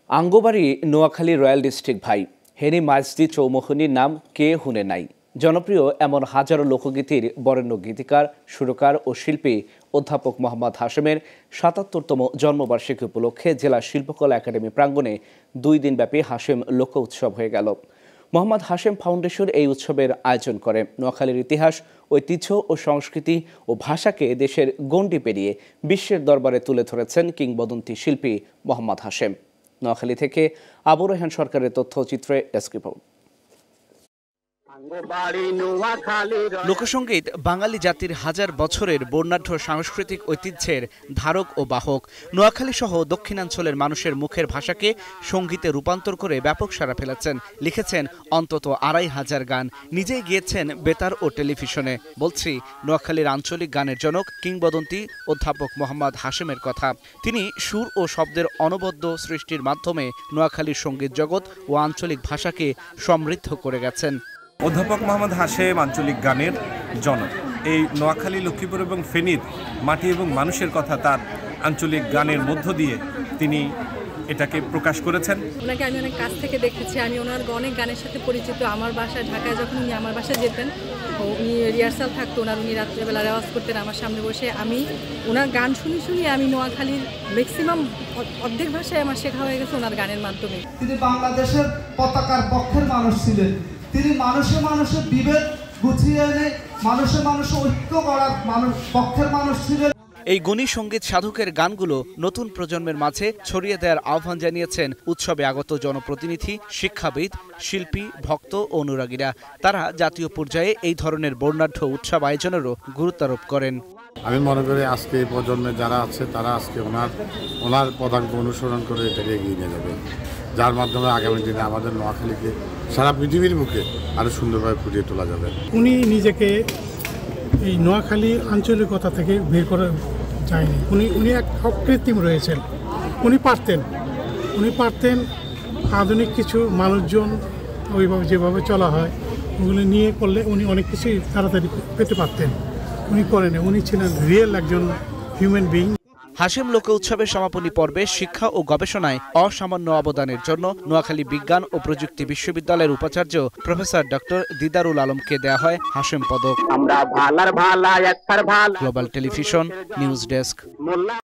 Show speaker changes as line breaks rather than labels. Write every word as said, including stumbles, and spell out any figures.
আঙ্গবাড়ি Noakhali royal district ভাই হেনি মাইজদি চৌমোহনীর নাম কে হুনে নাই। জনপ্রিয় এমন হাজারো লোকগীতির বরেণ্য গীতিকার, সুরকার ও শিল্পী অধ্যাপক মোহাম্মদ হাশেমের সাতাত্তরতম জন্মবার্ষিকী উপলক্ষে জেলা শিল্পকলা একাডেমি প্রাঙ্গণে দুই দিনব্যাপী হাশেম লোক উৎসব হয়ে গেল। মোহাম্মদ হাশেম ফাউন্ডেশন এই উৎসবের আয়োজন করে। নোয়াখালীর ইতিহাস, ঐতিহ্য ও সংস্কৃতি ও ভাষাকে দেশের গণ্ডি পেরিয়ে বিশ্বের দরবারে তুলে ধরেছেন কিংবদন্তি শিল্পী মোহাম্মদ হাশেম। নোয়াখালী থেকে আবু রায়হান সরকারের তথ্যচিত্রে ডেস্ক রিপোর্ট। লোকসঙ্গীত বাঙালি জাতির হাজার বছরের বর্ণাঢ্য সাংস্কৃতিক ঐতিহ্যের ধারক ও বাহক। নোয়াখালী সহ দক্ষিণাঞ্চলের মানুষের মুখের ভাষাকে সঙ্গীতে রূপান্তর করে ব্যাপক সাড়া ফেলেছেন। লিখেছেন অন্তত আড়াই হাজার গান, নিজেই গিয়েছেন বেতার ও টেলিভিশনে। বলছি নোয়াখালীর আঞ্চলিক গানের জনক কিংবদন্তি অধ্যাপক মোহাম্মদ হাশেমের কথা। তিনি সুর ও শব্দের অনবদ্য সৃষ্টির মাধ্যমে নোয়াখালীর সঙ্গীত জগৎ ও আঞ্চলিক ভাষাকে সমৃদ্ধ করে গেছেন।
অধ্যাপক মোহাম্মদ হাশেম আঞ্চলিক গানের জনক। এই নোয়াখালী, লক্ষ্মীপুর এবং ফেনীর মাটি এবং মানুষের কথা তার আঞ্চলিক গানের মধ্য দিয়ে তিনি এটাকে প্রকাশ করেছেন।
ওনাকে আমি অনেক কাছ থেকে দেখেছি, আমি ওনার অনেক গানের সাথে পরিচিত। আমার বাসায় ঢাকায় যখন উনি আমার বাসায় যেতেন, উনি রিহার্সাল থাকতো ওনার, উনি রাত্রেবেলা রেওয়াজ করতেন আমার সামনে বসে। আমি ওনার গান শুনি শুনি আমি নোয়াখালীর ম্যাক্সিমাম অর্ধেক ভাষায় আমার শেখা হয়ে গেছে ওনার গানের মাধ্যমে।
তিনি বাংলাদেশের পতাকার পক্ষের মানুষ ছিলেন। তিনি মানুষে মানুষের বিভেদ গুছিয়ে এনে মানুষে মানুষে ঐক্য করার মানুষ পক্ষের মানুষ ছিলেন।
এই গুণী সঙ্গীত সাধকের গানগুলো নতুন প্রজন্মের মাঝে ছড়িয়ে দেওয়ার আহ্বান জানিয়েছেন উৎসবে আগত জনপ্রতিনিধি, শিক্ষাবিদ, শিল্পী, ভক্ত ও অনুরাগীরা। তারা জাতীয় পর্যায়ে এই ধরনের বর্ণাঢ্য উৎসব আয়োজনেরও গুরুত্বারোপ করেন।
আমি মনে করি আজকে এই প্রজন্মে যারা আছে তারা আজকে ওনার ওনার পদাঙ্ক অনুসরণ করে এটাকে এগিয়ে নিয়ে যাবে, যার মাধ্যমে আগামী দিনে আমাদের নোয়াখালীকে সারা পৃথিবীর মুখে আরো সুন্দরভাবে ফুটিয়ে তোলা যাবে।
উনি নিজেকে এই নোয়াখালী আঞ্চলিকতা থেকে বের করে যায়নি। উনি উনি এক অকৃত্রিম রয়েছেন। উনি পারতেন উনি পারতেন আধুনিক কিছু মানুষজন ওইভাবে যেভাবে চলা হয় ওগুলো নিয়ে করলে উনি অনেক কিছুই তাড়াতাড়ি পেতে পারতেন। উনি করেন, উনি ছিলেন রিয়েল একজন হিউম্যান বিইং।
হাশেম লোক উৎসবের সমাপনী পর্বে শিক্ষা ও গবেষণায় অসামান্য অবদানের জন্য নোয়াখালী বিজ্ঞান ও প্রযুক্তি বিশ্ববিদ্যালয়ের উপাচার্য প্রফেসর ডক্টর দিদারুল আলমকে দেয়া হয় হাশেম পদক। Global television news desk.